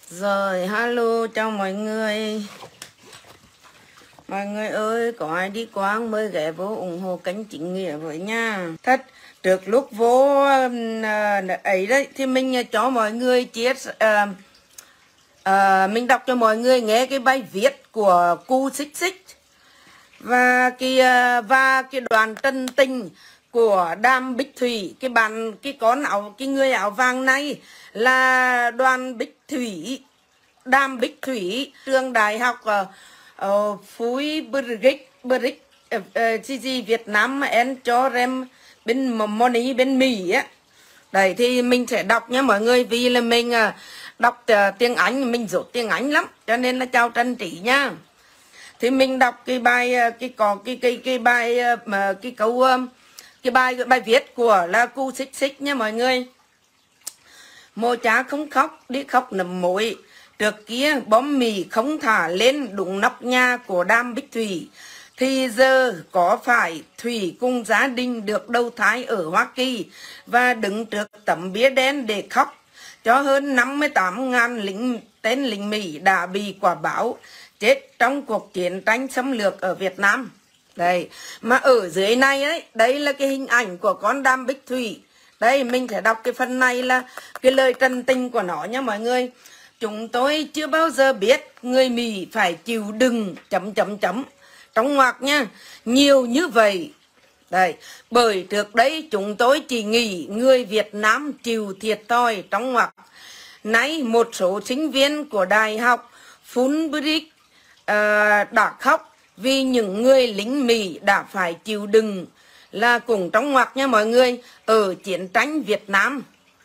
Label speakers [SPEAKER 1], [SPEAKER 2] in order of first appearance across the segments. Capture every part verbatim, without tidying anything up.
[SPEAKER 1] Rồi, hello chào mọi người. Mọi người ơi, có ai đi qua mới ghé vô ủng hộ kênh Chính Nghĩa với nha. Thật, trước lúc vô uh, ấy đấy thì mình cho mọi người chia uh, uh, mình đọc cho mọi người nghe cái bài viết của Cu Xích Xích và cái uh, và cái đoàn Trần Tình của Đàm Bích Thủy, cái bạn cái con áo cái người áo vàng này là đoàn Bích Thủy, Đàm Bích Thủy, trường đại học uh, uh, Phúi Brick Brick uh, uh, Việt Nam en cho rem bên Moni bên Mỹ á. Đấy thì mình sẽ đọc nha mọi người, vì là mình uh, đọc uh, tiếng Anh, mình dốt tiếng Anh lắm, cho nên là chào Trân Trí nha. Thì mình đọc cái bài cái có cái cái cái bài mà cái câu cái bài cái bài viết của là Cu Xích Xích nha mọi người. Mồ cha không khóc đi khóc nằm mối, trước kia bom mì không thả lên đúng nóc nhà của Đàm Bích Thủy, thì giờ có phải Thủy cùng gia đình được đầu thai ở Hoa Kỳ và đứng trước tấm bia đen để khóc cho hơn năm mươi tám nghìn lính tên lính Mỹ đã bị quả báo chết trong cuộc chiến tranh xâm lược ở Việt Nam. Đây, mà ở dưới này ấy, đây là cái hình ảnh của con Đàm Bích Thủy. Đây, mình sẽ đọc cái phần này là cái lời trần tình của nó nha mọi người. Chúng tôi chưa bao giờ biết người Mỹ phải chịu đựng chấm chấm chấm trong ngoặc nha, nhiều như vậy. Đây, bởi trước đây chúng tôi chỉ nghĩ người Việt Nam chịu thiệt thòi trong ngoặc. Nay một số sinh viên của Đại học Fulbright uh, đã khóc vì những người lính Mỹ đã phải chịu đựng là cùng trong ngoặc nha mọi người, ở chiến tranh Việt Nam.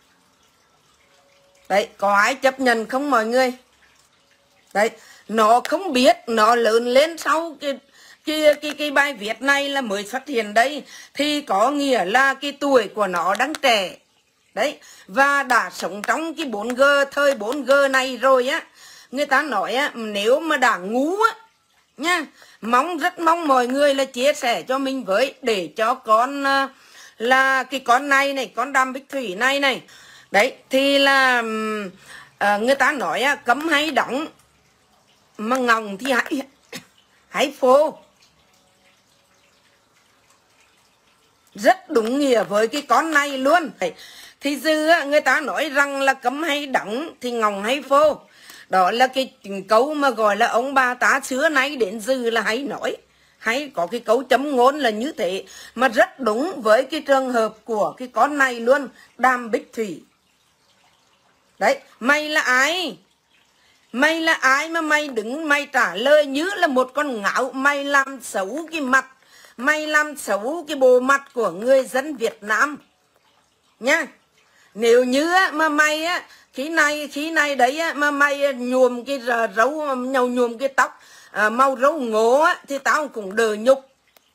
[SPEAKER 1] Đấy, có ai chấp nhận không mọi người? Đấy, nó không biết, nó lớn lên sau cái cái cái, cái bài viết này là mới xuất hiện đây, thì có nghĩa là cái tuổi của nó đang trẻ. Đấy, và đã sống trong cái bốn G, thời bốn G này rồi á. Người ta nói á, nếu mà đã ngu á nha, mong rất mong mọi người là chia sẻ cho mình với, để cho con là cái con này này, con Đàm Bích Thủy này này. Đấy, thì là à, người ta nói á, cấm hay đóng mà ngọng thì hãy hãy phô. Rất đúng nghĩa với cái con này luôn. Thì dư á, người ta nói rằng là cấm hay đóng thì ngọng hay phô. Đó là cái câu mà gọi là ông bà ta xưa nay đến dư là hay nói, hay có cái câu chấm ngôn là như thế, mà rất đúng với cái trường hợp của cái con này luôn, Đàm Bích Thủy. Đấy, mày là ai? Mày là ai mà mày đứng mày trả lời như là một con ngáo, mày làm xấu cái mặt, mày làm xấu cái bộ mặt của người dân Việt Nam nhá. Nếu như mà mày á, khi này khi này đấy á, mà mày nhuộm cái râu, nhau nhuộm cái tóc à, màu râu ngố á, thì tao cũng đỡ nhục.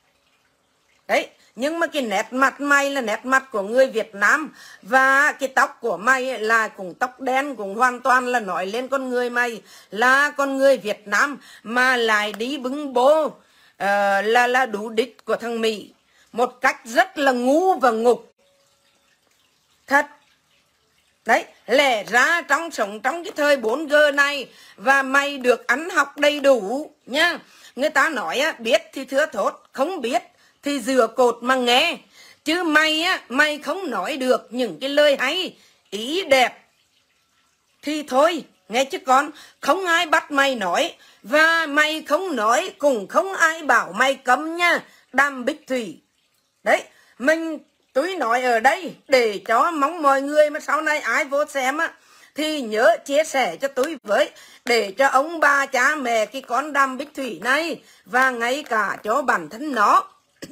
[SPEAKER 1] Đấy, nhưng mà cái nét mặt mày là nét mặt của người Việt Nam, và cái tóc của mày là cũng tóc đen, cũng hoàn toàn là nói lên con người mày là con người Việt Nam, mà lại đi bưng bô uh, là là đủ đích của thằng Mỹ một cách rất là ngu và ngục thật. Đấy, lẽ ra trong sống trong cái thời bốn G này và mày được ăn học đầy đủ nhá. Người ta nói á, biết thì thưa thốt, không biết thì dừa cột mà nghe. Chứ mày á, mày không nói được những cái lời hay, ý đẹp thì thôi, nghe chứ con, không ai bắt mày nói, và mày không nói cũng không ai bảo mày cấm nha, Đàm Bích Thủy. Đấy, mình tôi nói ở đây để cho mong mọi người mà sau này ai vô xem á thì nhớ chia sẻ cho tôi với, để cho ông bà cha mẹ cái con Đàm Bích Thủy này, và ngay cả cho bản thân nó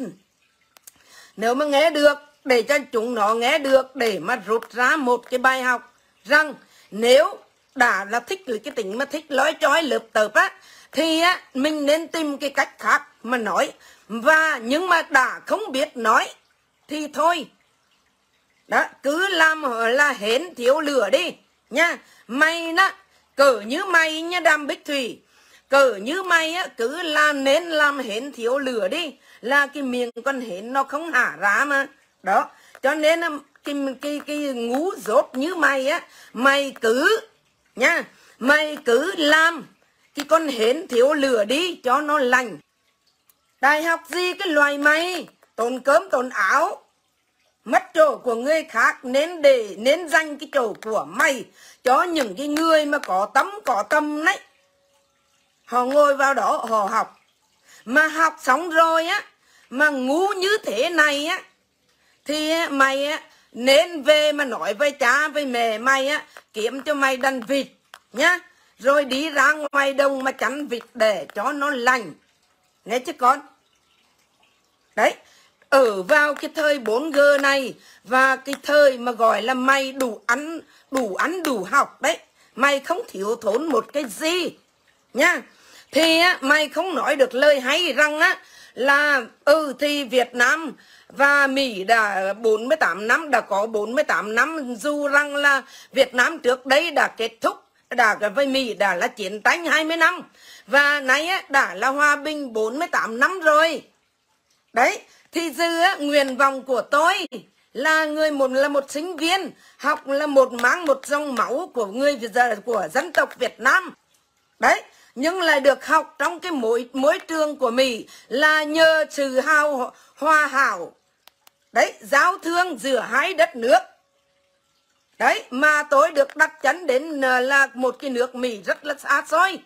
[SPEAKER 1] nếu mà nghe được, để cho chúng nó nghe được, để mà rút ra một cái bài học rằng nếu đã là thích cái tính mà thích lói chói lợp tợp á, thì á mình nên tìm cái cách khác mà nói, và nhưng mà đã không biết nói thì thôi. Đó, cứ làm là hến thiếu lửa đi nha. Mày đó, cỡ như mày nha Đàm Bích Thủy, cỡ như mày á, cứ là nên làm hến thiếu lửa đi, là cái miệng con hến nó không hả ra mà. Đó, cho nên cái, cái, cái ngu dốt như mày á, mày cứ nha, Mày cứ làm cái con hến thiếu lửa đi cho nó lành. Đại học gì cái loài mày, tốn cơm tốn áo, mất chỗ của người khác, nên để nên dành cái chỗ của mày cho những cái người mà có tấm có tâm đấy. Họ ngồi vào đó họ học. Mà học xong rồi á, mà ngu như thế này á, thì mày á, nên về mà nói với cha với mẹ mày á, kiếm cho mày đàn vịt nhá. Rồi đi ra ngoài đồng mà chăn vịt để cho nó lành. Nghe chứ con. Đấy, ở vào cái thời bốn G này và cái thời mà gọi là mày đủ ăn, đủ ăn đủ học đấy. Mày không thiếu thốn một cái gì nhá. Thì á, mày không nói được lời hay rằng á là ừ thì Việt Nam và Mỹ đã bốn mươi tám năm, đã có bốn mươi tám năm, dù rằng là Việt Nam trước đấy đã kết thúc, đã với Mỹ đã là chiến tranh hai mươi năm và nay á, đã là hòa bình bốn mươi tám năm rồi. Đấy, thì giờ á, nguyện vọng của tôi là người một là một sinh viên, học là một mang một dòng máu của người của dân tộc Việt Nam. Đấy, nhưng lại được học trong cái môi, môi trường của Mỹ là nhờ sự hào hòa hảo. Đấy, giao thương giữa hai đất nước. Đấy, mà tôi được đặt chân đến là một cái nước Mỹ rất là xa xôi.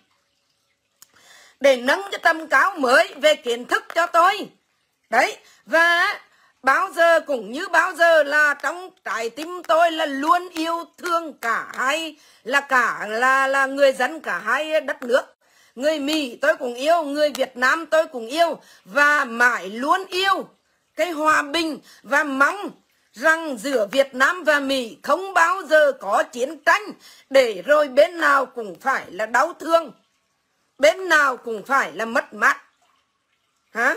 [SPEAKER 1] Để nâng cái tầm cao mới về kiến thức cho tôi. Đấy, và bao giờ cũng như bao giờ là trong trái tim tôi là luôn yêu thương cả hai, là cả là là người dân cả hai đất nước. Người Mỹ tôi cũng yêu, người Việt Nam tôi cũng yêu, và mãi luôn yêu cái hòa bình, và mong rằng giữa Việt Nam và Mỹ không bao giờ có chiến tranh, để rồi bên nào cũng phải là đau thương, bên nào cũng phải là mất mát. Hả?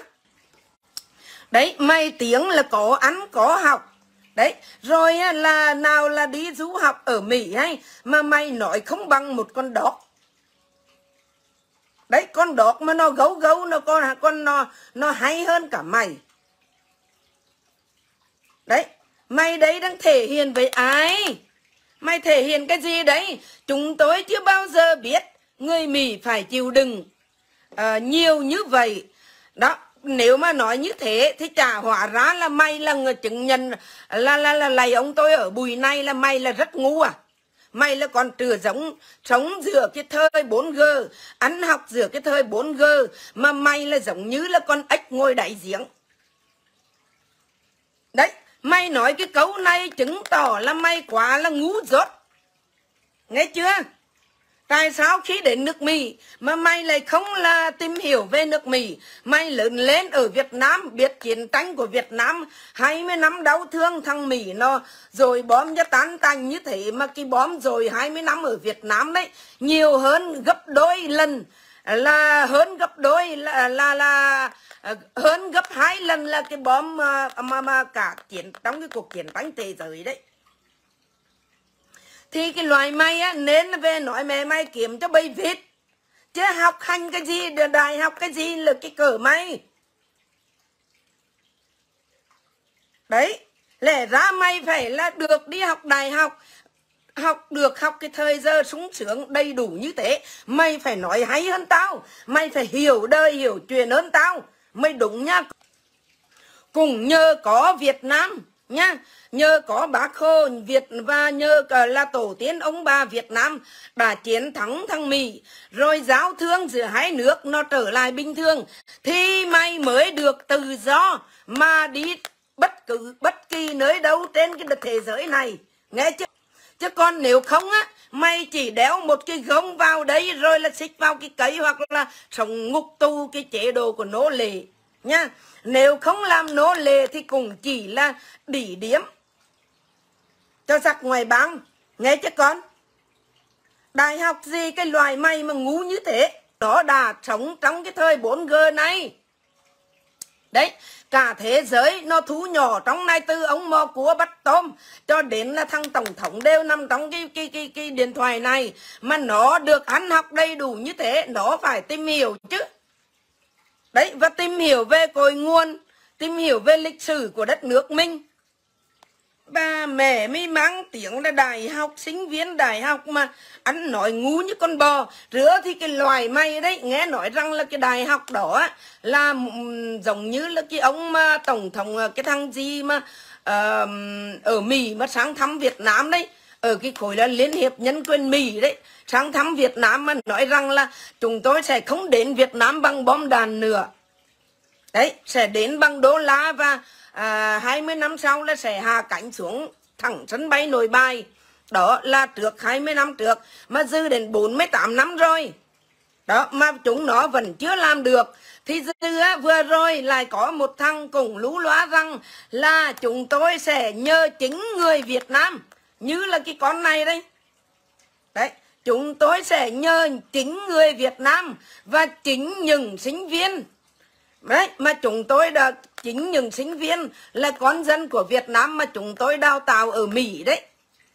[SPEAKER 1] Đấy, mày tiếng là có ăn có học. Đấy, rồi là nào là đi du học ở Mỹ hay mà mày nói không bằng một con đọc. Đấy, con đọc mà nó gấu gấu, nó con con nó nó hay hơn cả mày. Đấy, mày đấy đang thể hiện với ai? Mày thể hiện cái gì đấy? Chúng tôi chưa bao giờ biết người Mỹ phải chịu đựng uh, nhiều như vậy. Đó, nếu mà nói như thế thì chả hóa ra là mày là người chứng nhận là là là lầy ông tôi ở bùi này là mày là rất ngu à? Mày là còn trừ giống sống giữa cái thời bốn G, ăn học giữa cái thời bốn G, mà mày là giống như là con ếch ngồi đáy giếng. Đấy, mày nói cái câu này chứng tỏ là mày quá là ngu dốt. Nghe chưa? Tại sao khi đến nước Mỹ mà mày lại không là tìm hiểu về nước Mỹ? Mày lớn lên ở Việt Nam, biết chiến tranh của Việt Nam, hai mươi năm đau thương thằng Mỹ nó rồi bom cho tán tành như thế, mà cái bom rồi hai mươi năm ở Việt Nam đấy nhiều hơn gấp đôi lần, là hơn gấp đôi là là là hơn gấp hai lần là cái bom mà mà, mà cả chiến trong cái cuộc chiến tranh thế giới đấy. Thì cái loài mày á, nên về nói mẹ mày kiếm cho bầy vịt. Chứ học hành cái gì, đại học cái gì là cái cỡ mày. Đấy, lẽ ra mày phải là được đi học đại học, học được học cái thời giờ sung sướng đầy đủ như thế. Mày phải nói hay hơn tao, mày phải hiểu đời hiểu chuyện hơn tao. Mày đúng nha. Cũng nhờ có Việt Nam nhá, nhờ có Bác Hồ Việt và nhờ là tổ tiên ông bà Việt Nam đã chiến thắng thằng Mỹ, rồi giao thương giữa hai nước nó trở lại bình thường, thì mày mới được tự do mà đi bất cứ bất kỳ nơi đâu trên cái thế giới này. Nghe chứ? Chứ còn nếu không á, mày chỉ đéo một cái gông vào đấy rồi là xích vào cái cây, hoặc là sống ngục tù cái chế độ của nô lệ nha. Nếu không làm nô lệ thì cũng chỉ là đỉ điếm cho giặc ngoài bang. Nghe chứ con? Đại học gì cái loài mày mà ngu như thế? Nó đã sống trong cái thời bốn G này. Đấy, cả thế giới nó thu nhỏ trong này, từ ông mò cua bắt tôm cho đến là thằng tổng thống đều nằm trong cái, cái, cái, cái điện thoại này. Mà nó được ăn học đầy đủ như thế, nó phải tìm hiểu chứ. Đấy, và tìm hiểu về cội nguồn, tìm hiểu về lịch sử của đất nước mình. Ba mẹ mới mang tiếng là đại học, sinh viên đại học mà ăn nói ngu như con bò. Rứa thì cái loài mày đấy, nghe nói rằng là cái đại học đó là um, giống như là cái ông mà tổng thống, cái thằng gì mà uh, ở Mỹ mà sang thăm Việt Nam đấy, ở cái khối là Liên hiệp Nhân quyền Mỹ đấy, sang thăm Việt Nam mà nói rằng là chúng tôi sẽ không đến Việt Nam bằng bom đạn nữa. Đấy, sẽ đến bằng đô la và à, hai mươi năm sau là sẽ hạ cánh xuống thẳng sân bay Nội Bài. Đó là trước hai mươi năm trước, mà dư đến bốn mươi tám năm rồi. Đó, mà chúng nó vẫn chưa làm được. Thì dư á, vừa rồi lại có một thằng cùng lú loa rằng là chúng tôi sẽ nhờ chính người Việt Nam, như là cái con này đây. Đấy, chúng tôi sẽ nhờ chính người Việt Nam và chính những sinh viên. Đấy, mà chúng tôi đã chính những sinh viên là con dân của Việt Nam mà chúng tôi đào tạo ở Mỹ đấy.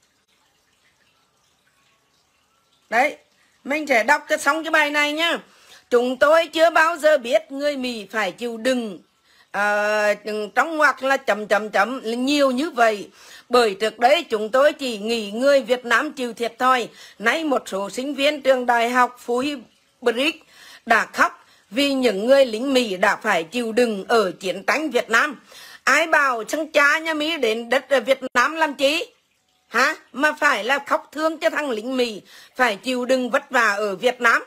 [SPEAKER 1] Đấy, mình sẽ đọc cho xong cái bài này nhá. Chúng tôi chưa bao giờ biết người Mỹ phải chịu đựng uh, trong ngoặc là chấm chấm chấm nhiều như vậy. Bởi trước đấy chúng tôi chỉ nghĩ người Việt Nam chịu thiệt thôi. Nay một số sinh viên trường đại học Fulbright đã khóc vì những người lính Mỹ đã phải chịu đựng ở chiến tranh Việt Nam. Ai bảo thằng cha nhà Mỹ đến đất Việt Nam làm chi? Hả? Mà phải là khóc thương cho thằng lính Mỹ phải chịu đựng vất vả ở Việt Nam.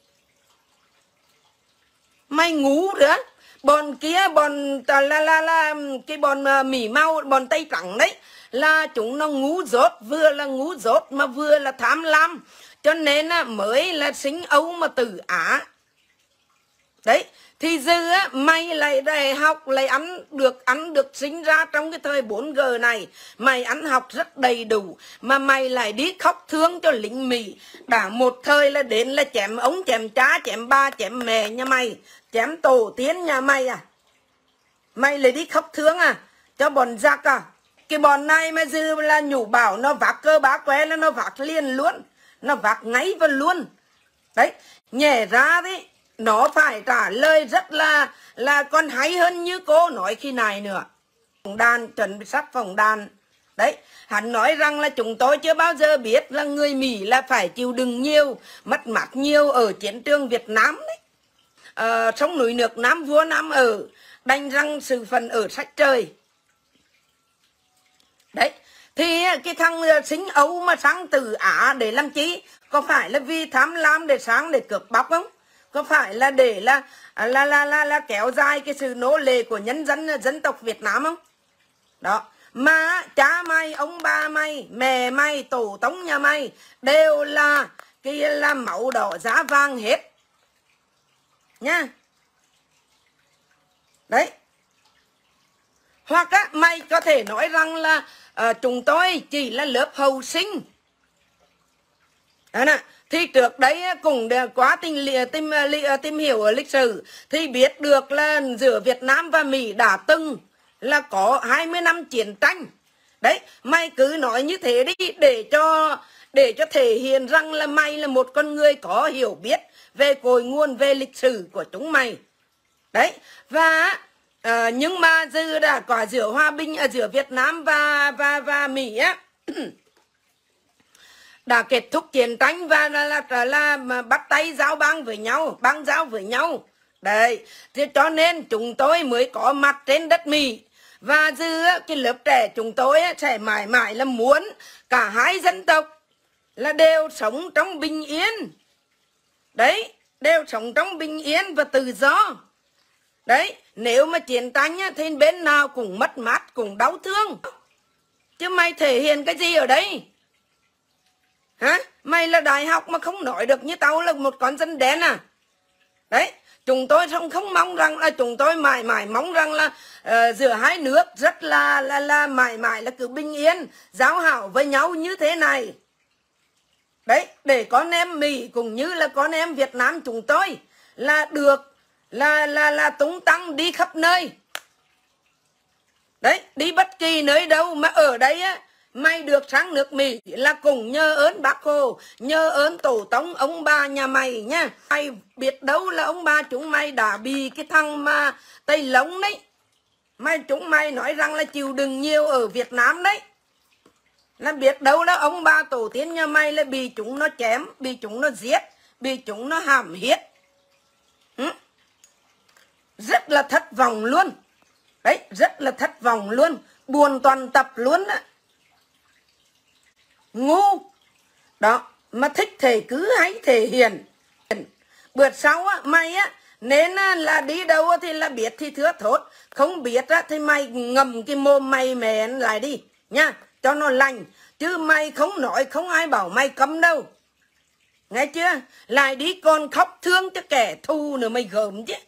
[SPEAKER 1] Mày ngu nữa. Bọn kia, bọn là là là cái bọn Mỹ mau, bọn Tây Trắng đấy, là chúng nó ngu dốt, vừa là ngu dốt mà vừa là tham lam. Cho nên mới là sinh Âu mà tử Á. Đấy, thì dư á, mày lại đại học lại ăn được ăn được sinh ra trong cái thời bốn G này, mày ăn học rất đầy đủ mà mày lại đi khóc thương cho lính Mỹ. Đã một thời là đến là chém ông, chém cha, chém ba, chém mẹ nhà mày, chém tổ tiên nhà mày à. Mày lại đi khóc thương à cho bọn giặc à. Cái bọn này mà dư là nhủ bảo nó vác cơ bá que là nó vác liền luôn, nó vác ngay vào luôn. Đấy, nhẹ ra đấy, nó phải trả lời rất là là còn hay hơn như cô nói khi này nữa. Phòng đàn, chuẩn bị sắp phòng đàn. Đấy, hắn nói rằng là chúng tôi chưa bao giờ biết là người Mỹ là phải chịu đựng nhiều, mất mát nhiều ở chiến trường Việt Nam đấy. À, sông núi nước Nam vua Nam ở, đành rằng sự phần ở sách trời. Đấy, thì cái thằng sinh Âu mà sang từ Á để làm chi? Có phải là vì tham lam để sang để cướp bóc không? Có phải là để là là là là, là kéo dài cái sự nô lệ của nhân dân dân tộc Việt Nam không? Đó, mà cha mày, ông ba mày, mẹ mày, tổ tông nhà mày đều là cái là máu đỏ giá vàng hết. Nha. Đấy. Hoặc á, mày có thể nói rằng là uh, chúng tôi chỉ là lớp hậu sinh. Đó nè. Thì trước đấy cũng quá tìm, tìm, tìm hiểu ở lịch sử thì biết được là giữa Việt Nam và Mỹ đã từng là có hai mươi năm chiến tranh. Đấy, mày cứ nói như thế đi để cho để cho thể hiện rằng là mày là một con người có hiểu biết về cội nguồn, về lịch sử của chúng mày. Đấy, và uh, nhưng mà dư đã có giữa hòa bình ở giữa Việt Nam và và và Mỹ á. Đã kết thúc chiến tranh và là, là, là, là, là bắt tay giao bang với nhau, bang giao với nhau. Đấy, thì cho nên chúng tôi mới có mặt trên đất Mỹ. Và dư cái lớp trẻ chúng tôi sẽ mãi mãi là muốn cả hai dân tộc là đều sống trong bình yên. Đấy, đều sống trong bình yên và tự do. Đấy, nếu mà chiến tranh thì bên nào cũng mất mát, cũng đau thương. Chứ mày thể hiện cái gì ở đây? Hả? Mày là đại học mà không nói được như tao là một con dân đen à? Đấy, chúng tôi không không mong rằng là chúng tôi mãi mãi mong rằng là uh, giữa hai nước rất là là là mãi mãi là cứ bình yên, giao hảo với nhau như thế này. Đấy, để con em Mỹ cũng như là con em Việt Nam chúng tôi là được là là là tung tăng đi khắp nơi. Đấy, đi bất kỳ nơi đâu mà ở đây á, mày được sang nước Mỹ là cùng nhờ ơn Bác Hồ, nhờ ơn tổ tông ông bà nhà mày nhá. Mày biết đâu là ông bà chúng mày đã bị cái thằng mà Tây Lông đấy. Mày chúng mày nói rằng là chịu đựng nhiều ở Việt Nam đấy. Là biết đâu là ông bà tổ tiên nhà mày là bị chúng nó chém, bị chúng nó giết, bị chúng nó hãm hiếp. Ừ? Rất là thất vọng luôn. Đấy, rất là thất vọng luôn. Buồn toàn tập luôn á. Ngu. Đó, mà thích thể cứ hay thể hiện. Bữa sau á, mày á, nên là đi đâu thì là biết thì thưa thốt. Không biết á, thì mày ngầm cái mồm mày mẹ lại đi. Nha, cho nó lành. Chứ mày không nói, không ai bảo mày cấm đâu. Nghe chưa? Lại đi còn khóc thương cho kẻ thù nữa mày gớm chứ.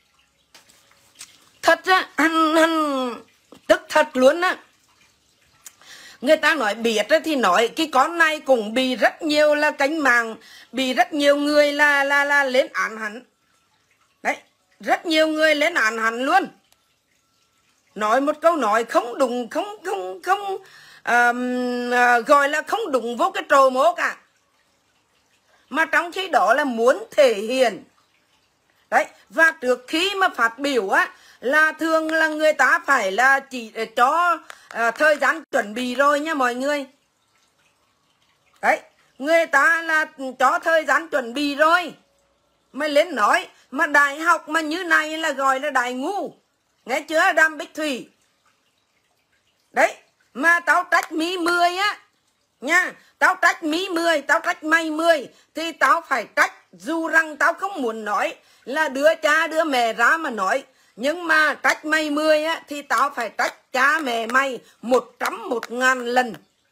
[SPEAKER 1] Thật á, anh, anh tức thật luôn á. Người ta nói biết thì nói cái con này cũng bị rất nhiều là cánh mạng, bị rất nhiều người là là là lên án hắn. Đấy, rất nhiều người lên án hắn luôn. Nói một câu nói không đúng, không không không um, uh, gọi là không đúng vô cái trồ mố cả. Mà trong khi đó là muốn thể hiện. Đấy, và trước khi mà phát biểu á là thường là người ta phải là chỉ cho uh, thời gian chuẩn bị rồi nha mọi người. Đấy, người ta là cho thời gian chuẩn bị rồi mới lên nói. Mà đại học mà như này là gọi là đại ngu. Nghe chưa Đàm Bích Thủy? Đấy, mà tao trách mi mười á nha, tao trách mi mười, tao trách mày mười thì tao phải trách, dù rằng tao không muốn nói là đứa cha đứa mẹ ra mà nói, nhưng mà trách mày mười á thì tao phải trách cha mẹ mày một trăm một ngàn lần.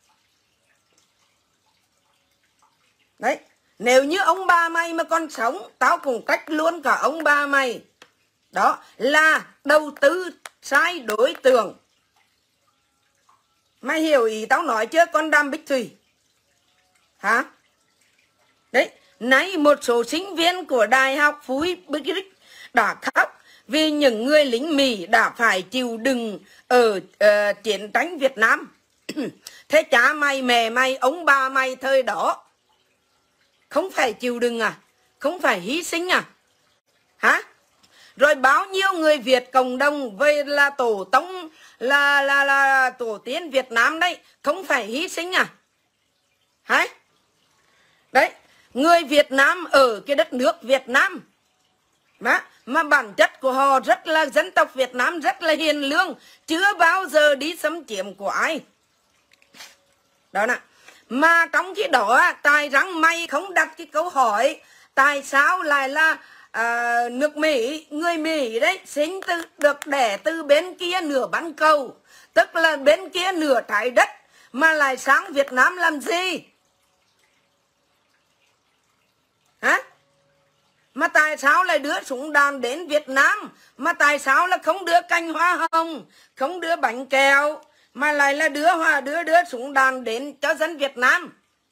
[SPEAKER 1] Đấy, nếu như ông bà mày mà còn sống, tao cũng trách luôn cả ông bà mày. Đó là đầu tư sai đối tượng. Mày hiểu ý tao nói chưa con Đàm Bích Thủy? Hả? Đấy, nay một số sinh viên của Đại học Phú Bích đã khóc vì những người lính Mỹ đã phải chịu đựng ở uh, chiến tranh Việt Nam. Thế cha mày, mẹ mày, ông bà mày thời đó không phải chịu đựng à? Không phải hy sinh à? Hả? Rồi bao nhiêu người Việt cộng đồng với là tổ tông là, là, là tổ tiên Việt Nam đấy, không phải hy sinh à? Hả? Đấy, người Việt Nam ở cái đất nước Việt Nam mà, mà bản chất của họ rất là dân tộc Việt Nam rất là hiền lương, chưa bao giờ đi xâm chiếm của ai. Đó nè. Mà trong khi đó tại rằng mày không đặt cái câu hỏi tại sao lại là à, nước Mỹ, người Mỹ đấy sinh từ được đẻ từ bên kia nửa bán cầu, tức là bên kia nửa trái đất, mà lại sang Việt Nam làm gì? Hả? Mà tại sao lại đưa súng đạn đến Việt Nam? Mà tại sao là không đưa cành hoa hồng, không đưa bánh kẹo, mà lại là đưa hoa đưa đưa súng đạn đến cho dân Việt Nam?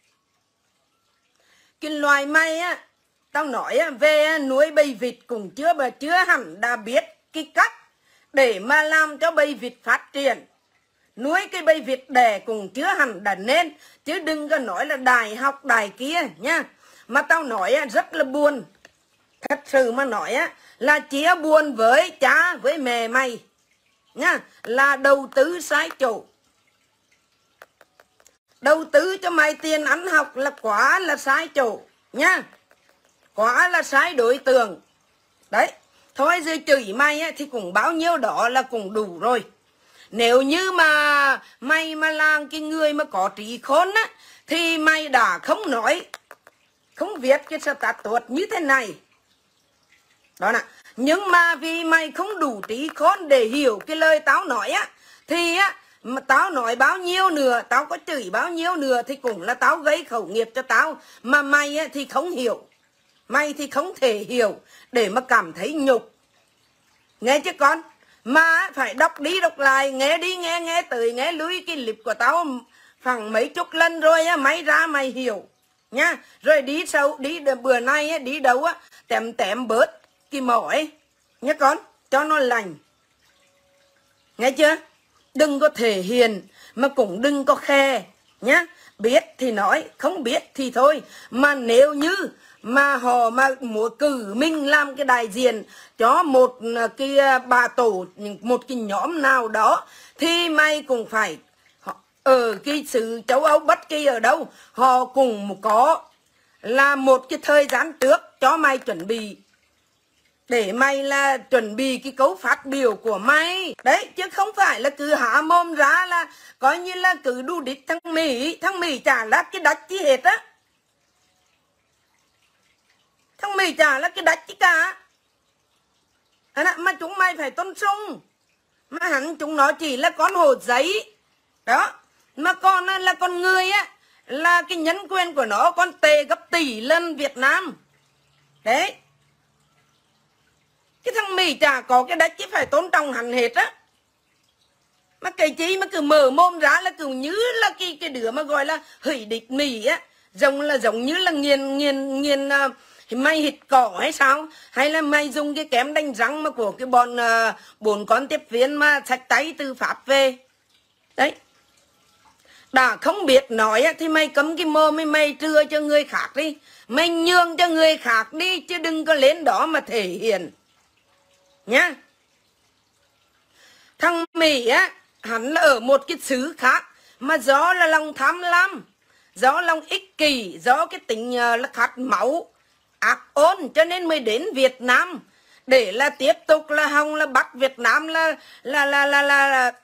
[SPEAKER 1] Cái loài mày á, tao nói về nuôi bầy vịt cũng chưa mà chưa hẳn đã biết cái cách để mà làm cho bầy vịt phát triển. Nuôi cái bầy vịt đẻ cũng chưa hẳn đã nên, chứ đừng có nói là đại học đại kia nha. Mà tao nói rất là buồn. Thật sự mà nói là chia buồn với cha với mẹ mày nha, là đầu tư sai chỗ. Đầu tư cho mày tiền ăn học là quá là sai chỗ nha, quá là sai đối tượng. Đấy, thôi giờ chửi mày ấy, thì cũng bao nhiêu đó là cũng đủ rồi. Nếu như mà mày mà là cái người mà có trí khôn á, thì mày đã không nói, không viết cái status như thế này. Đó nè. Nhưng mà vì mày không đủ trí khôn để hiểu cái lời tao nói á, thì á mà tao nói bao nhiêu nữa, tao có chửi bao nhiêu nữa thì cũng là tao gây khẩu nghiệp cho tao. Mà mày á, thì không hiểu, mày thì không thể hiểu để mà cảm thấy nhục. Nghe chứ con? Mà phải đọc đi đọc lại, nghe đi nghe nghe tới nghe lui cái clip của tao khoảng mấy chục lần rồi á, mày ra mày hiểu nha. Rồi đi sâu đi bữa nay á, đi đâu á tém tém bớt cái mỏi nhá con, cho nó lành. Nghe chưa? Đừng có thể hiện mà cũng đừng có khe nhá. Biết thì nói, không biết thì thôi. Mà nếu như mà họ mà muốn cử mình làm cái đại diện cho một cái bà tổ, một cái nhóm nào đó, thì mày cũng phải ở cái xứ châu Âu bất kỳ ở đâu, họ cũng có là một cái thời gian trước cho mày chuẩn bị, để mày là chuẩn bị cái câu phát biểu của mày. Đấy, chứ không phải là cứ há mồm ra là coi như là cứ đu đít thằng Mỹ. Thằng Mỹ chả là cái đách chi hết á. Thằng Mỹ chả là cái đách chi cả. Mà chúng mày phải tôn sung. Mà hẳn chúng nó chỉ là con hổ giấy. Đó. Mà con là con người á, là cái nhân quyền của nó còn tệ gấp tỷ lần Việt Nam. Đấy. Cái thằng Mỹ chả có cái đách chứ phải tôn trọng hắn hết á. Mà cái chi mà cứ mở mồm ra là cứ như là cái, cái đứa mà gọi là hủy địch Mỹ á. Giống là giống như là nghiền nghiền nghiền uh, mày hít cỏ hay sao? Hay là mày dùng cái kém đánh răng mà của cái bọn uh, bốn con tiếp viên mà sạch tay từ Pháp về. Đấy. Đã không biết nói á, thì mày cấm cái mồm mày, mày trưa cho người khác đi. Mày nhường cho người khác đi, chứ đừng có lên đó mà thể hiện. Nhá. Thằng Mỹ á, hắn là ở một cái xứ khác, mà do là lòng tham lam, do lòng ích kỷ, do cái tính uh, là khát máu, ác ôn, cho nên mới đến Việt Nam để là tiếp tục là hòng là bắt Việt Nam là là là là, là, là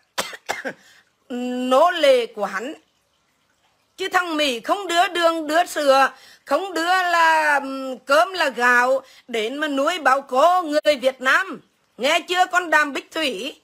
[SPEAKER 1] nô lệ của hắn. Chứ thằng Mỹ không đưa đường đưa sữa, không đưa là um, cơm là gạo đến mà nuôi báo cố người Việt Nam. Nghe chưa con Đàm Bích Thủy?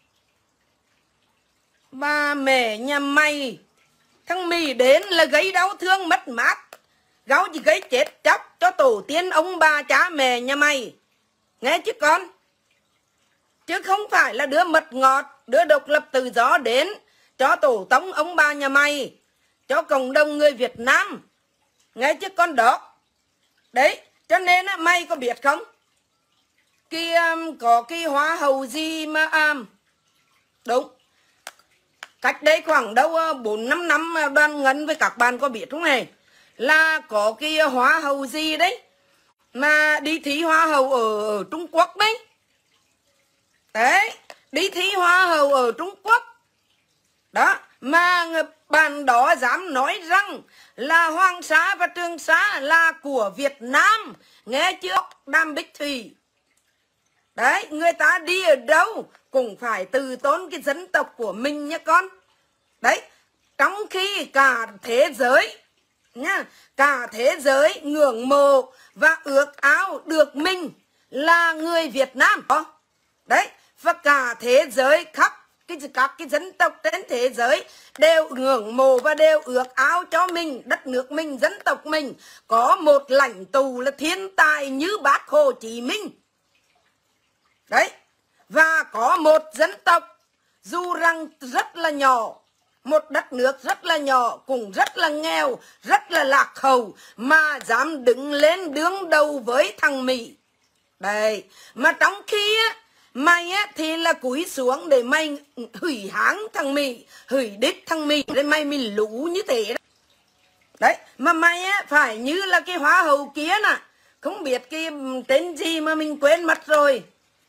[SPEAKER 1] Ba mẹ nhà mày, thằng Mỹ đến là gây đau thương mất mát, gáo chỉ gây chết chóc cho tổ tiên ông bà cha mẹ nhà mày. Nghe chứ con? Chứ không phải là đứa mật ngọt, đứa độc lập tự do đến cho tổ tông ông bà nhà mày, cho cộng đồng người Việt Nam. Nghe chứ con đó. Đấy, cho nên á, mày có biết không? Cái, um, có cái hoa hậu gì mà... Um, đúng. Cách đây khoảng đâu bốn năm năm Đoàn Ngân với các bạn có biết không này? Là có cái hoa hậu gì đấy mà đi thi hoa hậu ở, ở Trung Quốc đấy. Đấy, đi thi hoa hậu ở Trung Quốc. Đó, mà bạn đó dám nói rằng là Hoàng Sa và Trường Sa là của Việt Nam. Nghe chưa Đàm Bích Thủy? Đấy, người ta đi ở đâu cũng phải từ tốn cái dân tộc của mình nhé con. Đấy, trong khi cả thế giới nhá, cả thế giới ngưỡng mộ và ước ao được mình là người Việt Nam. Đấy, và cả thế giới khắp cái các cái dân tộc trên thế giới đều ngưỡng mộ và đều ước ao cho mình, đất nước mình, dân tộc mình có một lãnh tụ là thiên tài như Bác Hồ Chí Minh. Đấy, và có một dân tộc dù rằng rất là nhỏ, một đất nước rất là nhỏ, cũng rất là nghèo, rất là lạc hậu, mà dám đứng lên đương đầu với thằng Mỹ. Đấy, mà trong khi á, mày á, thì là cúi xuống để mày hủy háng thằng Mỹ, hủy đích thằng Mỹ, để mày mình lũ như thế đó. Đấy, mà mày á, phải như là cái hoa hậu kia nè, không biết cái tên gì mà mình quên mất rồi.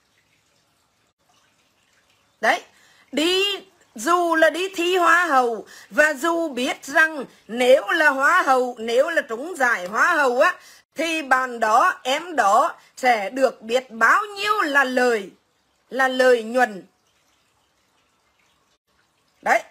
[SPEAKER 1] Đấy, đi dù là đi thi hoa hậu, và dù biết rằng nếu là hoa hậu, nếu là trúng giải hoa hậu á, thì bạn đó, em đó sẽ được biết bao nhiêu là lời, là lời nhuận. Đấy,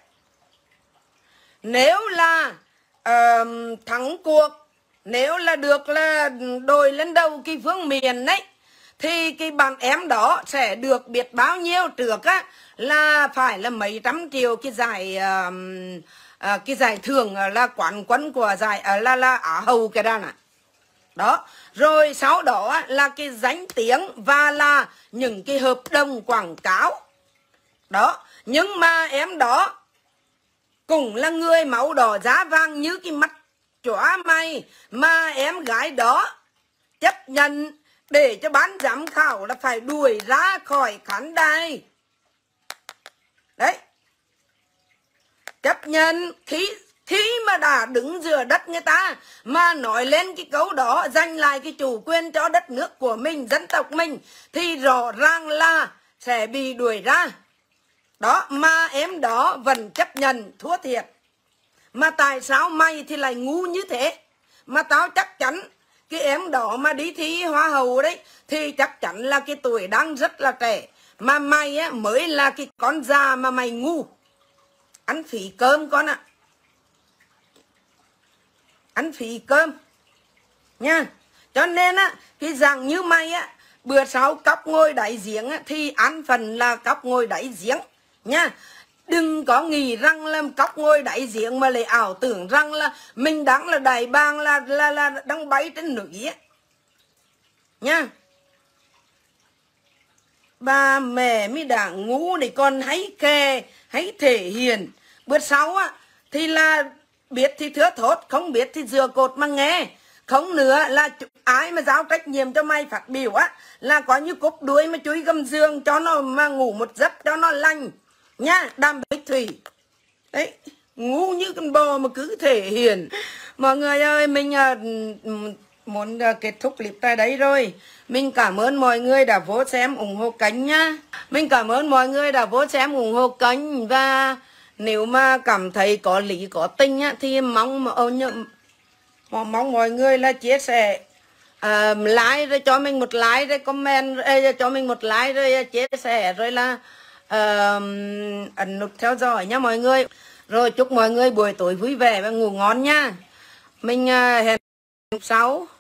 [SPEAKER 1] nếu là uh, thắng cuộc, nếu là được là đội lên đầu cái phương miền đấy, thì cái bạn em đó sẽ được biết bao nhiêu trước á, là phải là mấy trăm triệu cái giải uh, uh, cái giải thưởng là quán quân của giải uh, là là Á Hậu cái đó nè. Đó, rồi sau đó là cái danh tiếng và là những cái hợp đồng quảng cáo. Đó, nhưng mà em đó cũng là người máu đỏ giá vàng như cái mắt chó mày, mà em gái đó chấp nhận để cho ban giám khảo là phải đuổi ra khỏi khán đài. Đấy, chấp nhận khi khi mà đã đứng giữa đất người ta mà nói lên cái câu đó, giành lại cái chủ quyền cho đất nước của mình, dân tộc mình, thì rõ ràng là sẽ bị đuổi ra. Đó, mà em đó vẫn chấp nhận thua thiệt. Mà tại sao mày thì lại ngu như thế? Mà tao chắc chắn cái em đó mà đi thi hoa hậu đấy thì chắc chắn là cái tuổi đang rất là trẻ. Mà mày á, mới là cái con già mà mày ngu. Ăn phí cơm con ạ. À. Ăn phí cơm nha. Cho nên á, cái dạng như mày á, bữa sau cóc ngồi đáy giếng á, thì ăn phần là cóc ngồi đáy giếng nha. Đừng có nghĩ rằng là cóc ngồi đáy giếng mà lại ảo tưởng rằng là mình đang là đại bàng, là là là đang bay trên núi á nha. Ba mẹ mới đã ngu để con hãy kè, hãy thể hiện. Bữa sau á thì là biết thì thưa thốt, không biết thì dừa cột mà nghe. Không nữa là ai mà giao trách nhiệm cho mày phát biểu á là có như cúc đuôi mà chui gầm giường cho nó mà ngủ một giấc cho nó lành nha. Đàm Bích Thủy đấy, ngu như con bò mà cứ thể hiện. Mọi người ơi, mình uh, muốn uh, kết thúc clip tại đấy rồi. Mình cảm ơn mọi người đã vô xem ủng hộ kênh nhá. Mình cảm ơn mọi người đã vô xem ủng hộ kênh. Và nếu mà cảm thấy có lý có tình á, thì mong mong, mong mọi người là chia sẻ, uh, like rồi cho mình một like, rồi comment rồi cho mình một like, rồi chia sẻ, rồi là uh, ấn nút theo dõi nha mọi người. Rồi chúc mọi người buổi tối vui vẻ và ngủ ngon nha. Mình uh, hẹn lúc sau.